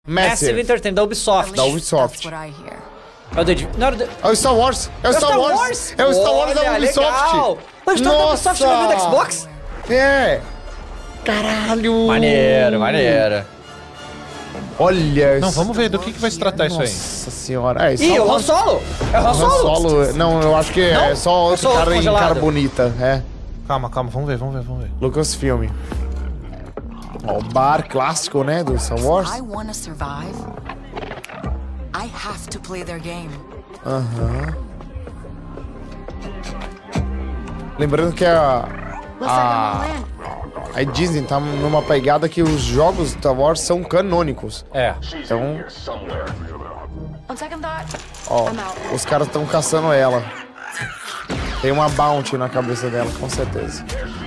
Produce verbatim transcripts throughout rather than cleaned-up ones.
Massive Entertainment, da Ubisoft. Da Ubisoft. É o The... Não, The... É o Star Wars. É o Star, Star Wars. Wars. É o Star Wars da Ubisoft. Legal. Mas tá da Ubisoft no jogo do Xbox? É. Caralho. Maneiro, maneiro. Olha. Não, vamos ver do que, que vai se tratar Nossa isso aí. Nossa senhora. É, Ih, o Han Solo. É o Han Solo. Solo. Não, eu acho que Não? é só outro é só cara em congelado. carbonita. É. Calma, calma, vamos ver, vamos ver, vamos ver. Lucasfilm. Ó, o bar clássico, né, do Star Wars. Aham. Uhum. Lembrando que a, a a Disney tá numa pegada que os jogos do Star Wars são canônicos. É. Então, ó, os caras estão caçando ela. Tem uma bounty na cabeça dela, com certeza.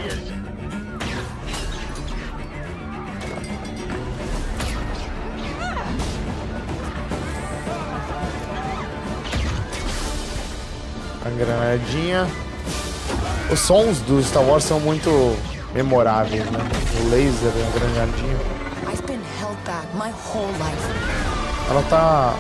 A granadinha. Os sons do Star Wars são muito memoráveis, né? O laser, a granadinha. Ela tá...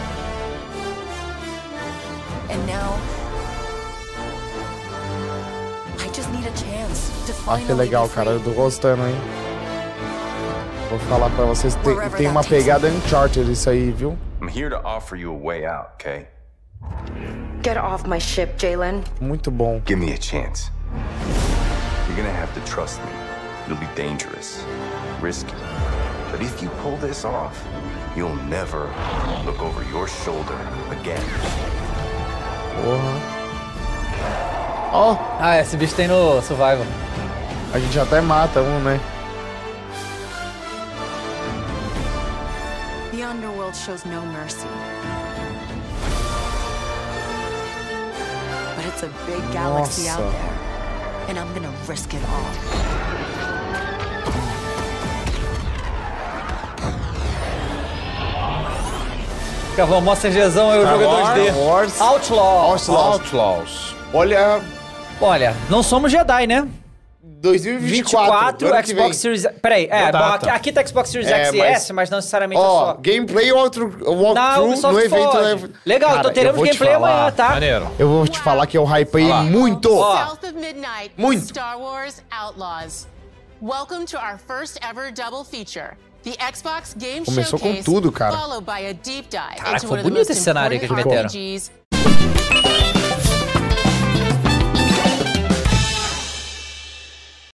Ah, que legal, cara. Eu tô gostando, hein? Vou falar pra vocês, tem, tem uma pegada Uncharted isso aí, viu? I'm here to offer you a way out, okay? Get off my ship, Jalen. Muito bom. Give me a chance. You're gonna have to trust me. It'll be dangerous, risky. But if you pull this off, you'll never look over your shoulder again. Porra. Ó. Oh. Ah, esse bicho tem no Survival. A gente até mata um, né? The underworld shows no mercy. But it's a big galaxy Nossa. out there, and I'm gonna risk it all. Cavão, mó CGzão, eu jogo dois D. Wars. Outlaws. Outlaws. Outlaws. Olha, Olha, não somos Jedi, né? dois mil e vinte e vinte e quatro, quatro, Xbox Series... Peraí, é, bom, aqui, data. aqui tá Xbox Series É, X e mas- S, mas não necessariamente ó, é só. gameplay walkthrough Na walk Ubisoft no evento. pode. né? Legal, Cara, então teremos eu vou te gameplay falar, amanhã, tá? Maneiro. Eu vou te falar que eu hypei Olá. muito. Ó. South of midnight, Muito. Star Wars Outlaws. Welcome to our first ever double feature. The Xbox Game Começou com Showcase, tudo, cara. followed by a deep dive Caraca, into foi one of the bonito most esse cenário que eles important meteram. R P Gs